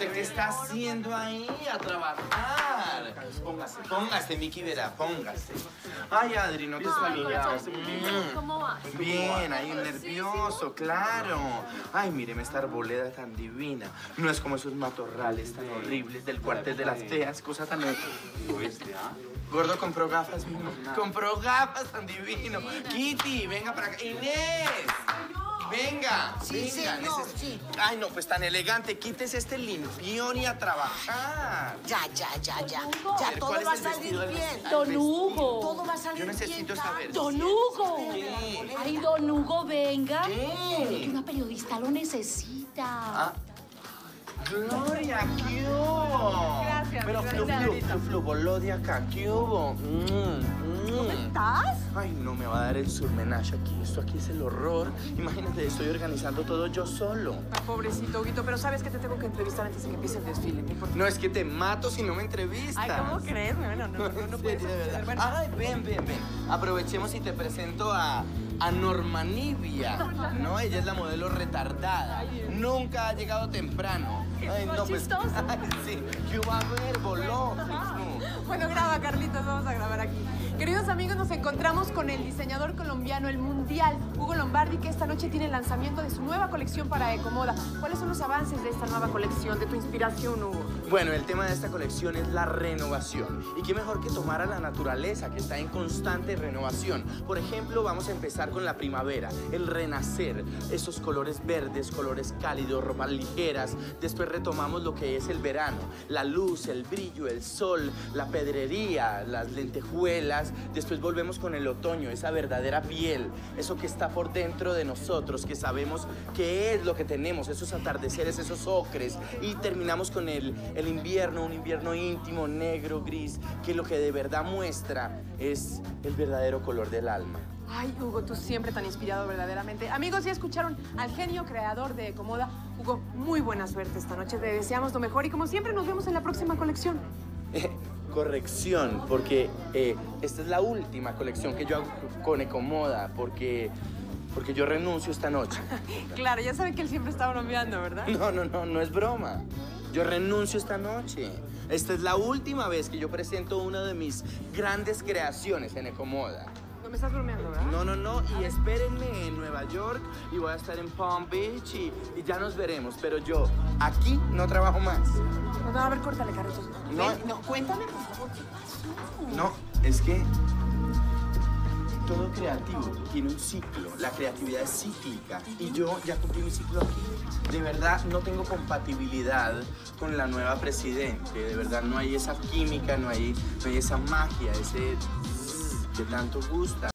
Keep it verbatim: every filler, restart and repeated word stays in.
¿Usted qué está haciendo ahí? A trabajar. Póngase, póngase, Miki verá, póngase. Ay, Adri, no te saludaba. ¿Cómo vas? Bien, ahí nervioso, claro. Ay, míreme esta arboleda tan divina. No es como esos matorrales tan horribles del cuartel de las feas, cosa tan... Gordo compró gafas, mijo. Compró gafas tan divino. Kitty, venga para acá. Inés. Venga, Sí, venga. señor, neces- sí. Ay, no, pues tan elegante. Quítese este limpión y a trabajar. Ya, ya, ya, ya. Hugo. Ya A ver, todo ¿cuál va a es el salir vestido del bien. vestido? Don Al Hugo. Todo va a salir Yo bien. necesito ya. saber. Don Hugo. ¿Qué? Ay, don Hugo, venga. ¿Qué? Que una periodista lo necesita. Ah. Gloria, ¿qué hubo? Gracias, Pero gracias, flu, flu, señorita. flu, flu, voló de acá, ¿qué hubo? Mm, mm. ¿Estás? Ay, no me va a dar el surmenage aquí. Esto aquí es el horror. Imagínate, estoy organizando todo yo solo. Ay, pobrecito, Huguito, pero sabes que te tengo que entrevistar antes de que empiece el desfile. ¿No importa? No, es que te mato si no me entrevistas. Ay, ¿cómo crees? Bueno, no, no, no, no En puedes serio, de empezar. verdad. Bueno, Ay, ven, ven, ven. Aprovechemos y te presento a, a Normanivia. No, ella es la modelo retardada. Nunca ha llegado temprano. Ay, Muy no, pues. chistoso. Ay, sí. ¿Qué va a ver, voló? bueno, graba, Carlitos, vamos a grabar aquí. Queridos amigos, nos encontramos con el diseñador colombiano, el mundial, Hugo Lombardi, que esta noche tiene el lanzamiento de su nueva colección para Ecomoda. ¿Cuáles son los avances de esta nueva colección, de tu inspiración, Hugo? Bueno, el tema de esta colección es la renovación. Y qué mejor que tomar a la naturaleza, que está en constante renovación. Por ejemplo, vamos a empezar con la primavera, el renacer, esos colores verdes, colores cálidos, ropas ligeras. Después retomamos lo que es el verano, la luz, el brillo, el sol, la pedrería, las lentejuelas. Después volvemos con el otoño, esa verdadera piel, eso que está por dentro de nosotros, que sabemos qué es lo que tenemos, esos atardeceres, esos ocres. Y terminamos con el, el invierno, un invierno íntimo, negro, gris, que lo que de verdad muestra es el verdadero color del alma. Ay, Hugo, tú siempre tan inspirado verdaderamente. Amigos, ya escucharon al genio creador de Ecomoda. Hugo, muy buena suerte esta noche. Te deseamos lo mejor y como siempre nos vemos en la próxima colección. Eh, corrección, porque eh, esta es la última colección que yo hago con Ecomoda, porque, porque yo renuncio esta noche. Claro, ya saben que él siempre está bromeando, ¿verdad? No, no, no, no es broma. Yo renuncio esta noche. Esta es la última vez que yo presento una de mis grandes creaciones en Ecomoda. No me estás bromeando, ¿verdad? No, no, no, y espérenme en Nueva York y voy a estar en Palm Beach y, y ya nos veremos, pero yo aquí no trabajo más. No, no, a ver, córtale, Carlitos. No. Ven, no, cuéntame, por favor, ¿qué pasó? No, es que todo creativo tiene un ciclo, la creatividad es cíclica y yo ya cumplí mi ciclo aquí. De verdad no tengo compatibilidad con la nueva presidente, de verdad no hay esa química, no hay, no hay esa magia, ese zzz que tanto gusta.